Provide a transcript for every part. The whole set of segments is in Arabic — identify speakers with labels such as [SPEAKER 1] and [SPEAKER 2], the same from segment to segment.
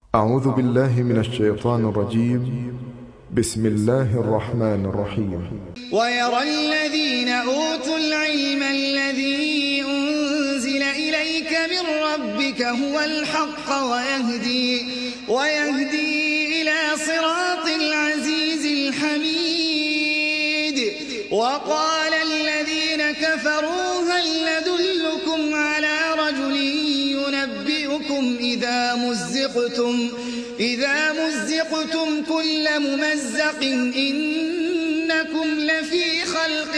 [SPEAKER 1] أعوذ بالله من الشيطان الرجيم. بسم الله الرحمن الرحيم.
[SPEAKER 2] ويرى الذين أوتوا العلم الذي أنزل إليك من ربك هو الحق ويهدي إلى صراط العزيز الحميد. وقال الذين كفروا هل ندلكم على رجل ينبئكم إذا مزقتم كل ممزق إنكم لفي خلق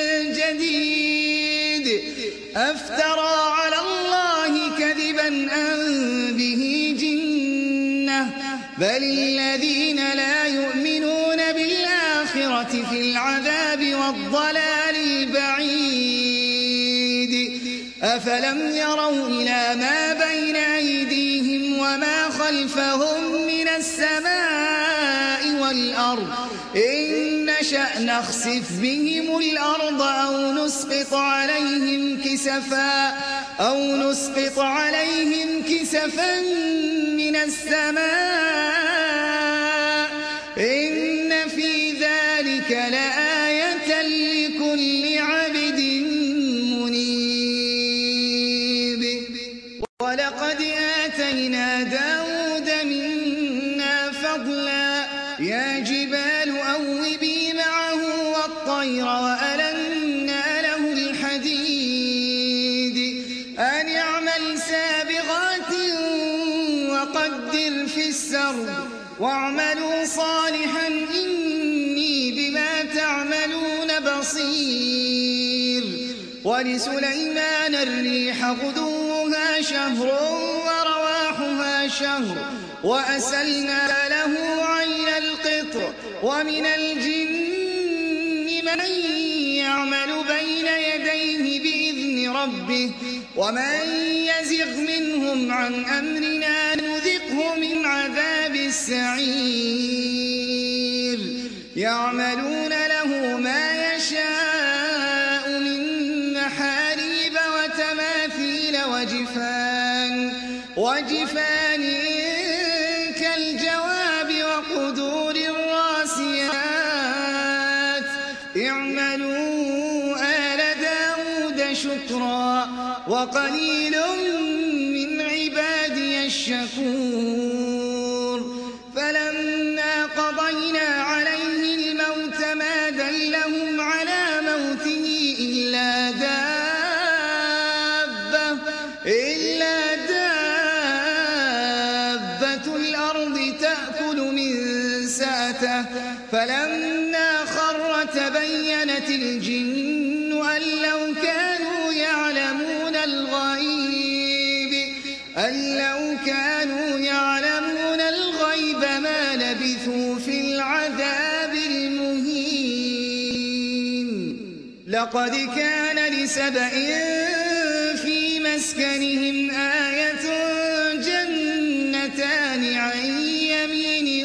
[SPEAKER 2] جديد أفترى على الله كذبا أم به جنة بل الذين لا يؤمنون بالآخرة في العذاب والضلال البعيد. أفلم يروا إلى ما بين أيديهم وما خلفهم من السماء والأرض إن نشأ نخسف بهم الأرض أو نسقط عليهم كسفا من السماء إن في ذلك لآية لكل عبد منيب. ولقد آتينا داود منا فضلا يا جبال أوبي معه والطير وألنا له الحديد أن اعمل سابغات وقدر في السرد واعملوا صالحا إني بما تعملون بصير. ولسليمان الريح غدوها شهر ورواحها شهر وأسلنا له عين القطر ومن الجن من يعمل بين يديه بإذن ربه ومن يزغ منهم عن أمرنا نذقه من عذاب السعير. يعملون له ما يشاء من محاريب وتماثيل وجفان كالجواب وقدور الراسيات اعملوا آل داود شكرا وقليل من عبادي الشكور. فلما قضينا عليه الموت ما دلهم على موته إلا دابة الأرض تأكل من سأته فلما خر تبينت الجن أن لو كانوا يعلمون الغيب ما لبثوا في العذاب المهين. لقد كان لسبإ في مسكنهم آية جنتان عن يمين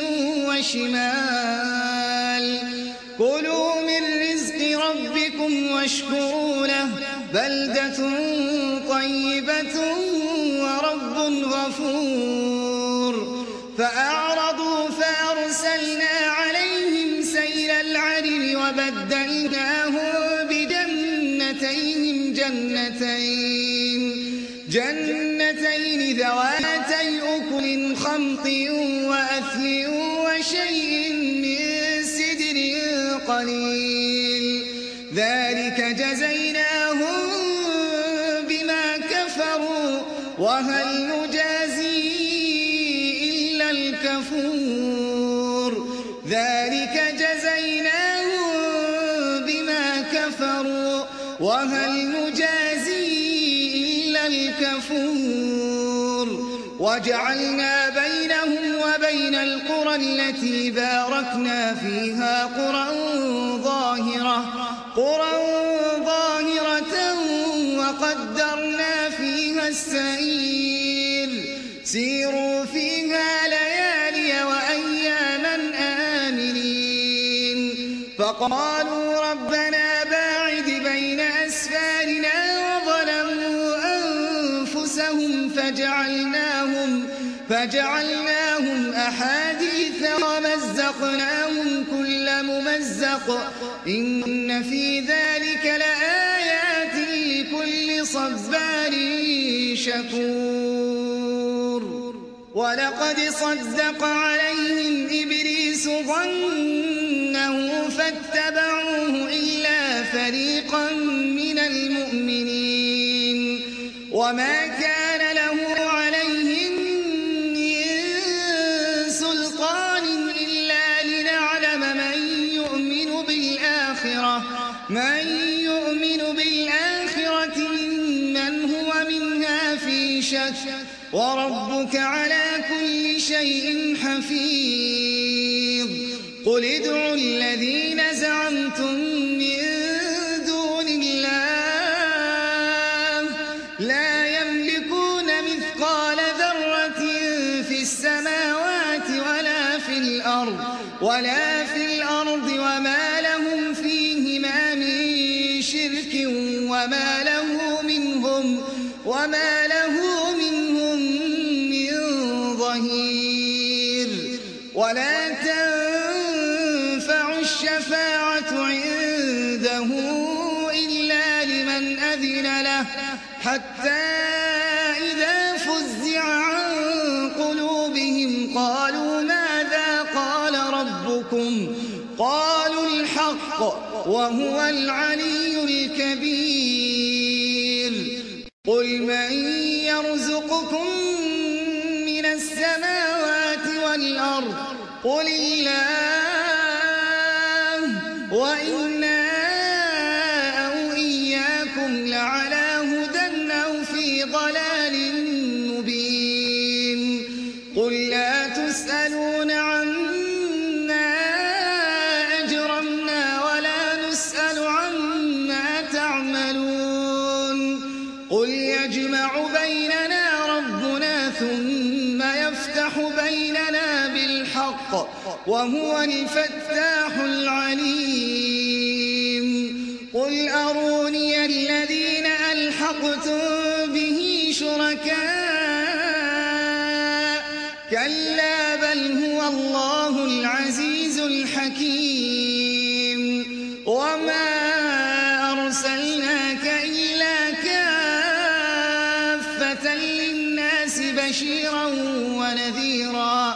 [SPEAKER 2] وشمال كلوا من رزق ربكم واشكروا له بلدة طيبة ورب غفور. فأعرضوا فأرسلنا عليهم سيل العرم وبدلناهم بجنتين جنتين ذواتي أكل خمط وأثل وشيء من سدر قليل ذلك جزيناهم بما كفروا وهل نجازي إلا الكفور. ذلك جزيناهم بما كفروا وهل نجازي إلا الكفور. وجعلنا بينهم وبين القرى التي باركنا فيها قرى ظاهرة وقدرنا فيها السير سيروا فيها ليالي وأياما آمنين. فقالوا ربنا باعد بين أسفارنا وظلموا أنفسهم فجعلناهم أحاديث ومزقناهم كل ممزق إن في ذلك لآيات لكل صبار شكور ولقد صدق عليهم إبليس ظنه فاتبعوه إلا فريقا من المؤمنين وما كان له عليهم من سلطان إلا لنعلم من يؤمن بالآخرة ممن هو منها في شك وربك على كل شيء حفيظ قل ادعوا الذين زعمتم من دون الله لا يملكون مثقال ذرة في السماوات ولا في الأرض وما لهم فيهما من شرك وما له منهم من ظهير ولا تنفع الشفاعة عنده إلا لمن أذن له حتى إذا فزع عن قلوبهم قالوا ماذا قال ربكم قالوا الحق وهو العلي الكبير قل من يرزقكم من السماوات والأرض قل الله وإنا أو إياكم لعلى هدى أو في ضلال مبين قل لا تسألون عما أجرمنا ولا نسأل عما تعملون قل يجمع بيننا ربنا ثم يفتح بيننا بالحق وهو الفتاح العليم قل أروني الذين ألحقتم به شركاء كلا بل هو الله العزيز الحكيم وما أرسلناك إلا كافة للناس بشيرا ونذيرا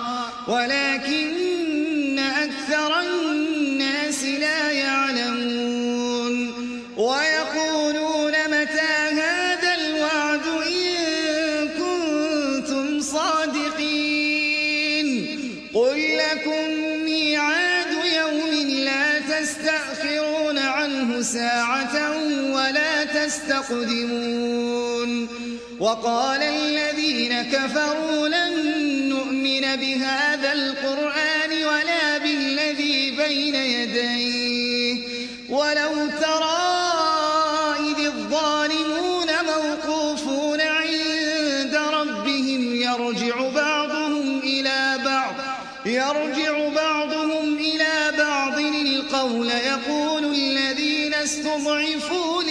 [SPEAKER 2] ولكن أكثر الناس لا يعلمون ويقولون متى هذا الوعد إن كنتم صادقين قل لكم ميعاد يوم لا تستأخرون عنه ساعة ولا تستقدمون وقال الذين كفروا لن نؤمن بهذا القرآن ولا بالذي بين يديه ولو ترى إذ الظالمون موقوفون عند ربهم يرجع بعضهم إلى بعض القول يقول الذين استضعفوا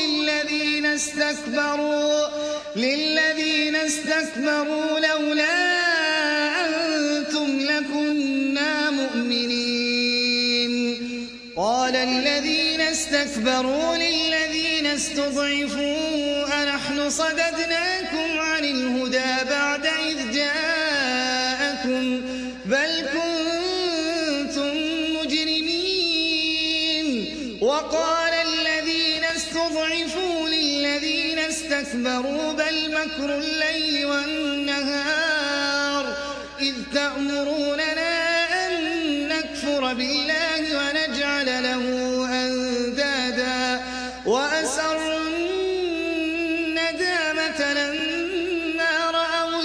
[SPEAKER 2] للذين استكبروا لولا أنتم لكنا مؤمنين قال الذين استكبروا للذين استضعفوا أنحن صددناكم عن الهدى بعد إذ جاءكم بل كنتم مجرمين وقال الذين استضعفوا للذين استكبروا بل مكر الليل والنهار إذ تأمروننا أن نكفر بالله ونجعل له أندادا وأسروا الندامة لما رأوا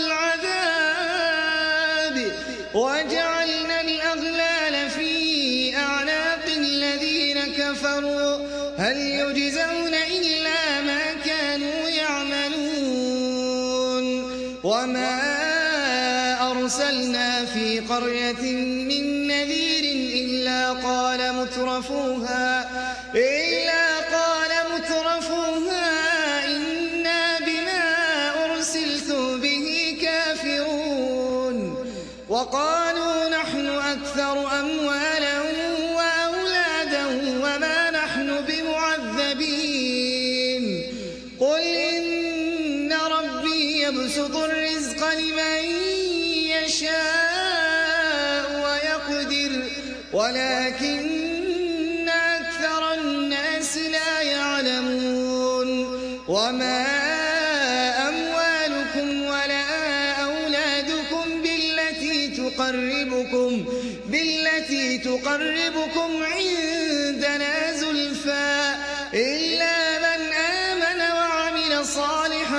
[SPEAKER 2] العذاب وجعلنا الأغلال في أعناق الذين كفروا هل يجزون إلا ما كانوا يعملون وما أرسلنا في قرية من نذير إلا قال مترفوها إنا بما أرسلتم به كافرون وقالوا نحن أكثر أموالا وأولادا وما نحن بمعذبين قل إن ربي يبسط الرزق لمن يشاء ويقدر ولكن أكثر الناس لا يعلمون وما أموالكم ولا أولادكم بالتي تقربكم عندنا زلفى إلا من آمن وعمل صالحا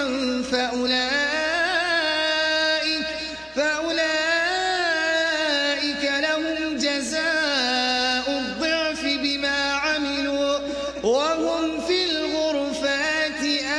[SPEAKER 2] فأولئك لهم جزاء الضعف بما عملوا وهم في الغرفات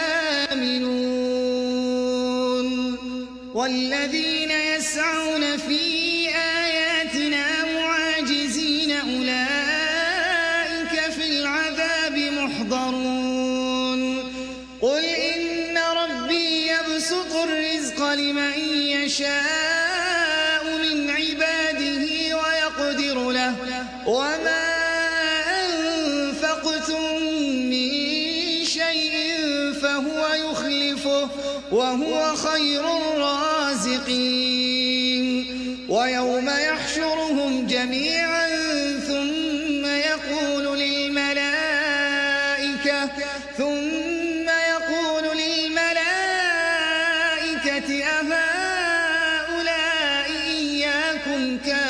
[SPEAKER 2] آمنون والذين يسعون في آياتنا معاجزين أولئك في العذاب محضرون قل إن ربي يبسط الرزق لمن يشاء من عباده ويقدر له وما أنفقتم من شيء فهو يخلفه وهو خير الرازقين ويوم يحشرهم جميعا ثم يقول للملائكة أهؤلاء إياكم كانوا